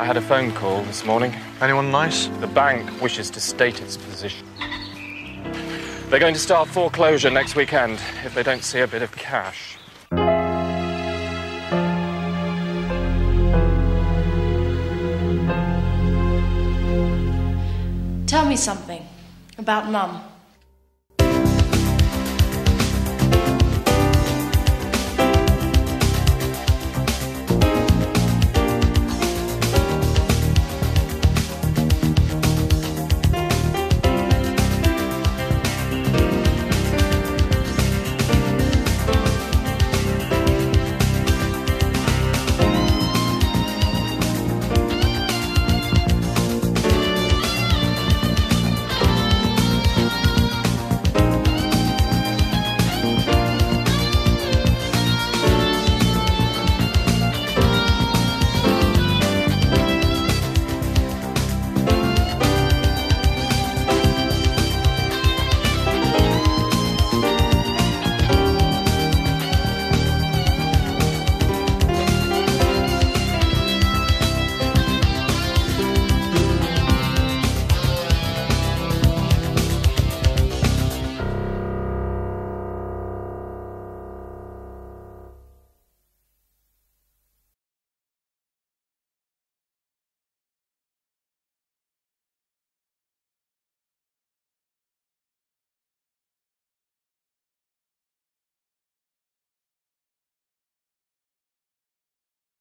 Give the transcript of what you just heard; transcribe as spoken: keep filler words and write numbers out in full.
had a phone call this morning. Anyone nice? The bank wishes to state its position. They're going to start foreclosure next weekend if they don't see a bit of cash. Tell me something about Mum.